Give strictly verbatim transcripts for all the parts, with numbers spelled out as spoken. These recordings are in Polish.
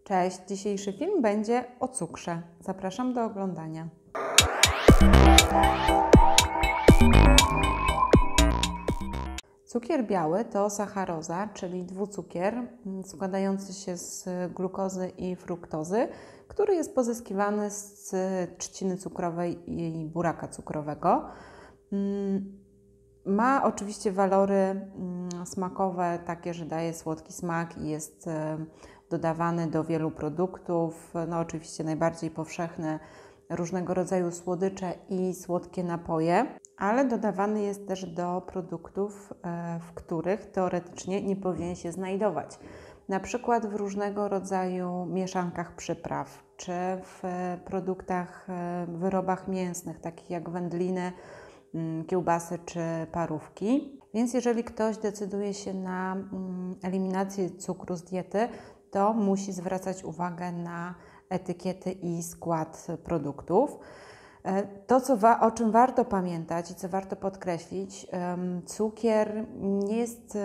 Cześć, dzisiejszy film będzie o cukrze. Zapraszam do oglądania. Cukier biały to sacharoza, czyli dwucukier składający się z glukozy i fruktozy, który jest pozyskiwany z trzciny cukrowej i buraka cukrowego. Ma oczywiście walory smakowe, takie, że daje słodki smak i jest dodawany do wielu produktów. No oczywiście najbardziej powszechne różnego rodzaju słodycze i słodkie napoje, ale dodawany jest też do produktów, w których teoretycznie nie powinien się znajdować. Na przykład w różnego rodzaju mieszankach przypraw, czy w produktach, wyrobach mięsnych, takich jak wędliny, kiełbasy czy parówki. Więc jeżeli ktoś decyduje się na eliminację cukru z diety, to musi zwracać uwagę na etykiety i skład produktów. To, co wa- o czym warto pamiętać i co warto podkreślić, cukier nie jest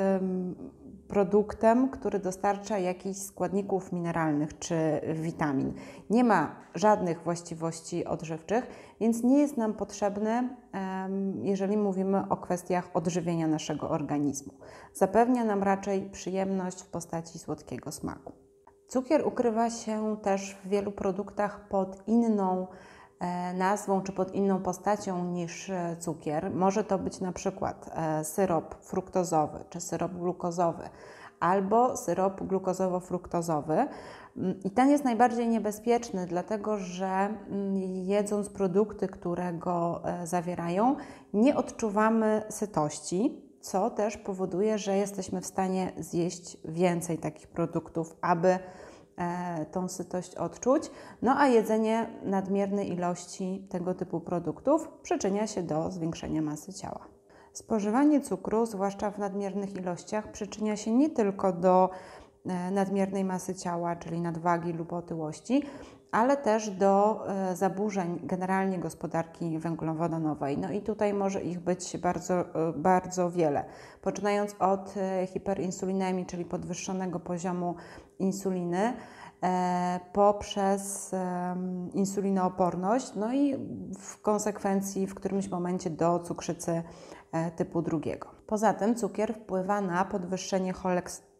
produktem, który dostarcza jakichś składników mineralnych czy witamin. Nie ma żadnych właściwości odżywczych, więc nie jest nam potrzebny, jeżeli mówimy o kwestiach odżywienia naszego organizmu. Zapewnia nam raczej przyjemność w postaci słodkiego smaku. Cukier ukrywa się też w wielu produktach pod inną nazwą czy pod inną postacią niż cukier. Może to być na przykład syrop fruktozowy czy syrop glukozowy albo syrop glukozowo-fruktozowy. I ten jest najbardziej niebezpieczny, dlatego że jedząc produkty, które go zawierają, nie odczuwamy sytości, co też powoduje, że jesteśmy w stanie zjeść więcej takich produktów, aby tą sytość odczuć. No a jedzenie nadmiernej ilości tego typu produktów przyczynia się do zwiększenia masy ciała. Spożywanie cukru, zwłaszcza w nadmiernych ilościach, przyczynia się nie tylko do nadmiernej masy ciała, czyli nadwagi lub otyłości, ale też do zaburzeń generalnie gospodarki węglowodanowej. No i tutaj może ich być bardzo, bardzo wiele. Poczynając od hiperinsulinemii, czyli podwyższonego poziomu insuliny, poprzez insulinooporność, no i w konsekwencji w którymś momencie do cukrzycy typu drugiego. Poza tym cukier wpływa na podwyższenie cholesterolu.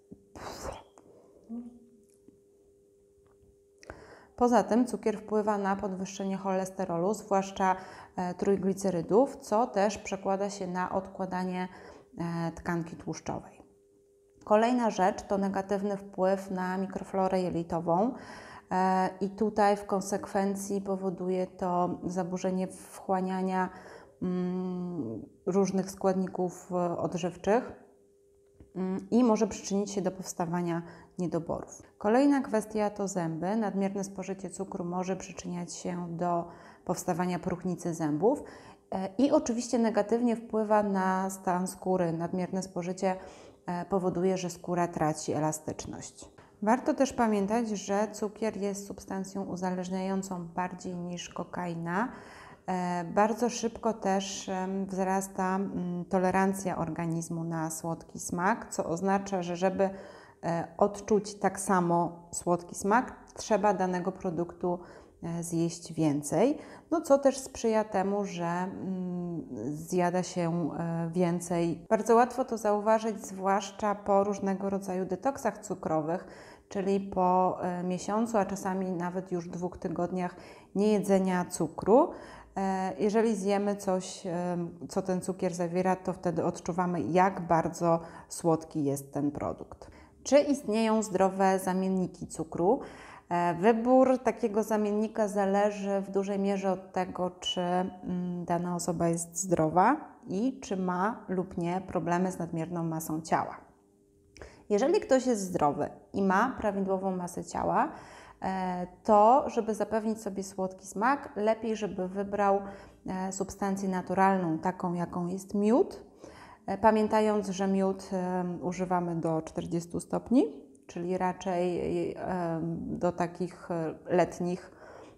Poza tym cukier wpływa na podwyższenie cholesterolu, zwłaszcza e, trójglicerydów, co też przekłada się na odkładanie e, tkanki tłuszczowej. Kolejna rzecz to negatywny wpływ na mikroflorę jelitową e, i tutaj w konsekwencji powoduje to zaburzenie wchłaniania mm, różnych składników odżywczych i może przyczynić się do powstawania niedoborów. Kolejna kwestia to zęby. Nadmierne spożycie cukru może przyczyniać się do powstawania próchnicy zębów i oczywiście negatywnie wpływa na stan skóry. Nadmierne spożycie powoduje, że skóra traci elastyczność. Warto też pamiętać, że cukier jest substancją uzależniającą bardziej niż kokaina. Bardzo szybko też wzrasta tolerancja organizmu na słodki smak, co oznacza, że żeby odczuć tak samo słodki smak, trzeba danego produktu zjeść więcej, no co też sprzyja temu, że zjada się więcej. Bardzo łatwo to zauważyć, zwłaszcza po różnego rodzaju detoksach cukrowych, czyli po miesiącu, a czasami nawet już dwóch tygodniach niejedzenia cukru. Jeżeli zjemy coś, co ten cukier zawiera, to wtedy odczuwamy, jak bardzo słodki jest ten produkt. Czy istnieją zdrowe zamienniki cukru? Wybór takiego zamiennika zależy w dużej mierze od tego, czy dana osoba jest zdrowa i czy ma lub nie problemy z nadmierną masą ciała. Jeżeli ktoś jest zdrowy i ma prawidłową masę ciała, to żeby zapewnić sobie słodki smak, lepiej, żeby wybrał substancję naturalną, taką jaką jest miód, pamiętając, że miód używamy do czterdziestu stopni, czyli raczej do takich letnich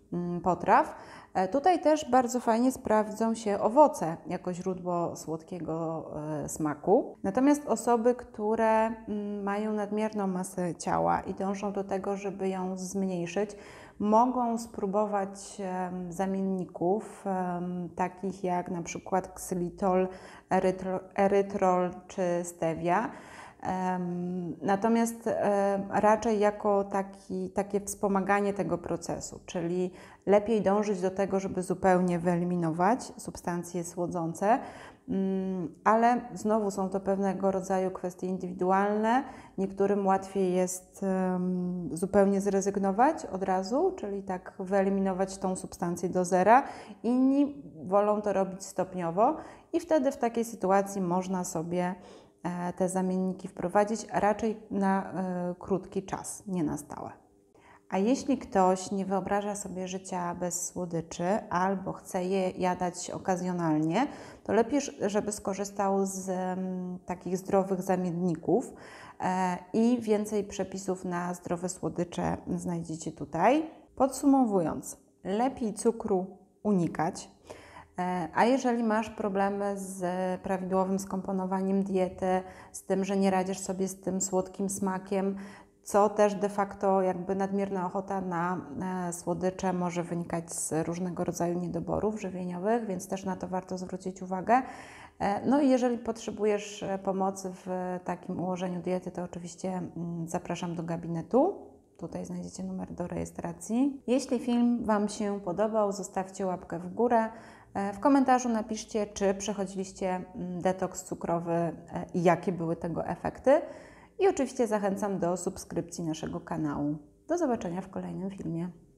potraw. Tutaj też bardzo fajnie sprawdzą się owoce jako źródło słodkiego smaku. Natomiast osoby, które mają nadmierną masę ciała i dążą do tego, żeby ją zmniejszyć, mogą spróbować zamienników takich jak na przykład ksylitol, erytrol czy stevia. Natomiast raczej jako taki, takie wspomaganie tego procesu, czyli lepiej dążyć do tego, żeby zupełnie wyeliminować substancje słodzące, ale znowu są to pewnego rodzaju kwestie indywidualne. Niektórym łatwiej jest zupełnie zrezygnować od razu, czyli tak wyeliminować tą substancję do zera. Inni wolą to robić stopniowo i wtedy w takiej sytuacji można sobie te zamienniki wprowadzić, a raczej na y, krótki czas, nie na stałe. A jeśli ktoś nie wyobraża sobie życia bez słodyczy albo chce je jadać okazjonalnie, to lepiej, żeby skorzystał z um, takich zdrowych zamienników e, i więcej przepisów na zdrowe słodycze znajdziecie tutaj. Podsumowując, lepiej cukru unikać. A jeżeli masz problemy z prawidłowym skomponowaniem diety, z tym, że nie radzisz sobie z tym słodkim smakiem, co też de facto jakby nadmierna ochota na słodycze może wynikać z różnego rodzaju niedoborów żywieniowych, więc też na to warto zwrócić uwagę. No i jeżeli potrzebujesz pomocy w takim ułożeniu diety, to oczywiście zapraszam do gabinetu. Tutaj znajdziecie numer do rejestracji. Jeśli film Wam się podobał, zostawcie łapkę w górę. W komentarzu napiszcie, czy przechodziliście detoks cukrowy i jakie były tego efekty. I oczywiście zachęcam do subskrypcji naszego kanału. Do zobaczenia w kolejnym filmie.